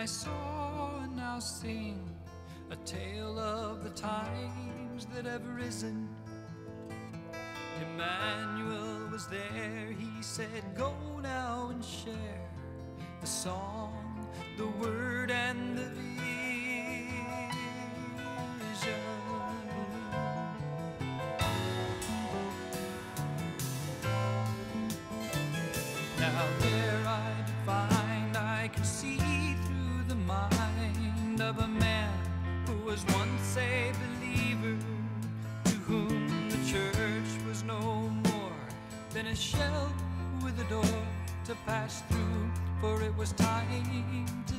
I saw and now sing a tale of the times that have risen. Emmanuel was there, he said, go now and share the song, the word and the vision. Now there I did find I could see through the mind of a man who was once a believer, to whom the church was no more than a shell with a door to pass through, for it was time to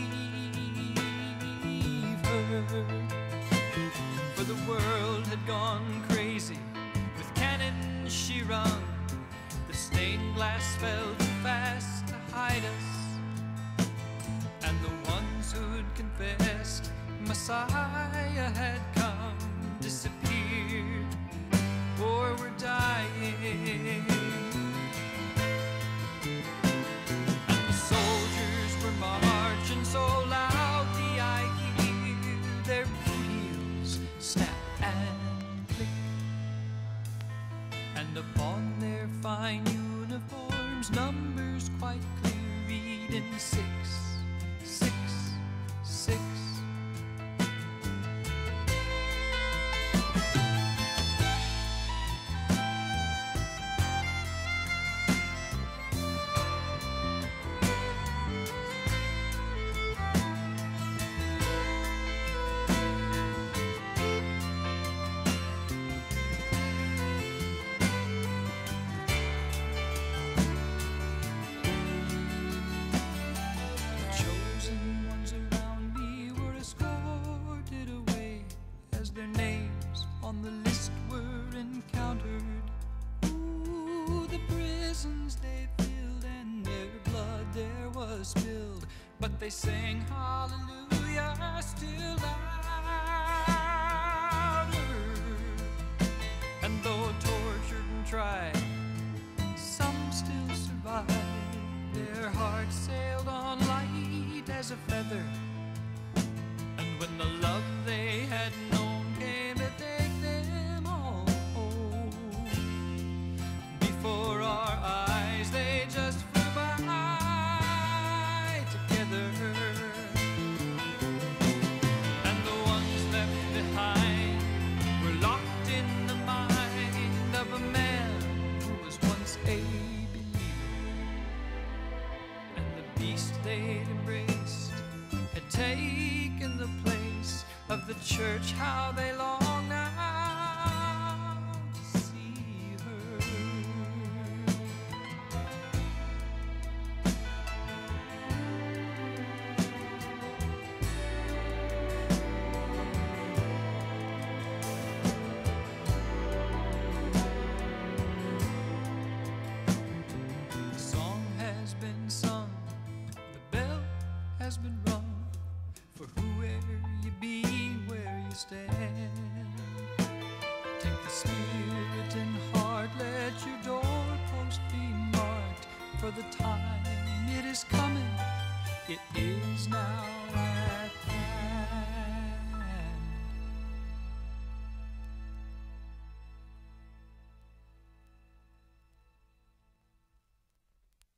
leave her. For the world had gone crazy with cannons she rung. The stained glass fell too fast to hide us, and the ones who'd confessed Messiah had come disappeared or were dying. And the soldiers were marching so loudly I hear their boot heels snap and click, and upon their fine uniforms numbers quite clear reading 6, 6, 6. Their names on the list were encountered. Ooh, the prisons they filled and their blood there was spilled, but they sang hallelujah still louder. And though tortured and tried, some still survived. Their hearts sailed on light as a feather, and when the love they had known came to take them all home, before our eyes they just flew by together. And the ones left behind were locked in the mind of a man who was once a believer, and the beast they'd embraced had taken the place of the church. How they long now to see her. The song has been sung, the bell has been rung, for whoever you be, where you stand. Take the spirit in heart, let your doorpost be marked for the time